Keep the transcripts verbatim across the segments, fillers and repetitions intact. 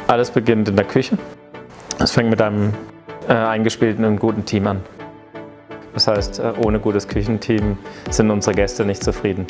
Alles beginnt in der Küche. Es fängt mit einem äh, eingespielten und guten Team an. Das heißt, äh, ohne gutes Küchenteam sind unsere Gäste nicht zufrieden.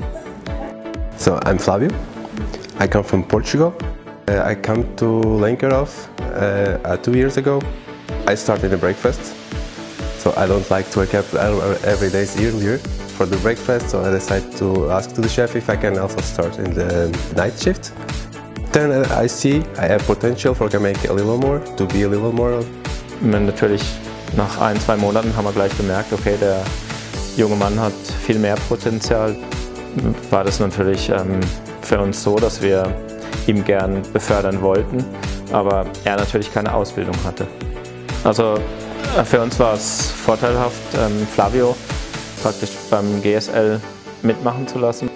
So, I'm Flavio. I come from Portugal. Uh, I come to Lenkerhof uh, uh, two years ago. I started the breakfast. So I don't like to wake up every day earlier for the breakfast, so I decided to ask to the chef if I can also start in the night shift. Then I see I have potential for to make a little more, to be a little more. Natürlich nach ein, zwei Monaten haben wir gleich gemerkt, okay, der junge Mann hat viel mehr Potenzial. War das natürlich ähm, für uns so, dass wir ihn gern befördern wollten, aber er natürlich keine Ausbildung hatte. Also für uns war es vorteilhaft, ähm, Flavio praktisch beim G S L mitmachen zu lassen.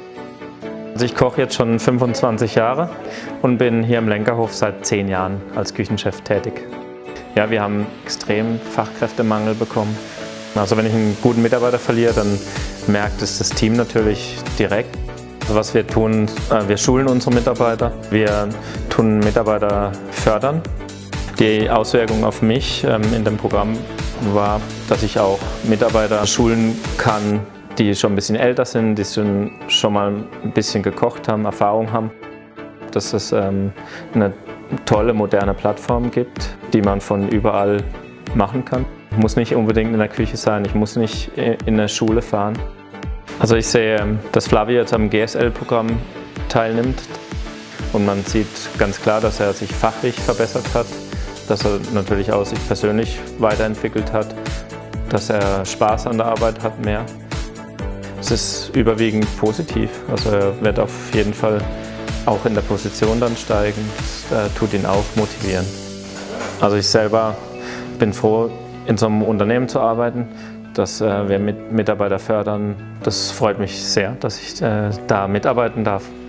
Also ich koche jetzt schon fünfundzwanzig Jahre und bin hier im Lenkerhof seit zehn Jahren als Küchenchef tätig. Ja, wir haben extrem Fachkräftemangel bekommen. Also wenn ich einen guten Mitarbeiter verliere, dann merkt es das Team natürlich direkt. Also was wir tun, wir schulen unsere Mitarbeiter, wir tun Mitarbeiter fördern. Die Auswirkung auf mich ähm, in dem Programm war, dass ich auch Mitarbeiter schulen kann, die schon ein bisschen älter sind, die schon, schon mal ein bisschen gekocht haben, Erfahrung haben. Dass es ähm, eine tolle, moderne Plattform gibt, die man von überall machen kann. Ich muss nicht unbedingt in der Küche sein, ich muss nicht in der Schule fahren. Also ich sehe, dass Flavio jetzt am G S L-Programm teilnimmt und man sieht ganz klar, dass er sich fachlich verbessert hat, dass er natürlich auch sich persönlich weiterentwickelt hat, dass er Spaß an der Arbeit hat mehr. Es ist überwiegend positiv, also er wird auf jeden Fall auch in der Position dann steigen, das äh, tut ihn auch motivieren. Also ich selber bin froh, in so einem Unternehmen zu arbeiten, dass äh, wir mit Mitarbeiter fördern. Das freut mich sehr, dass ich äh, da mitarbeiten darf.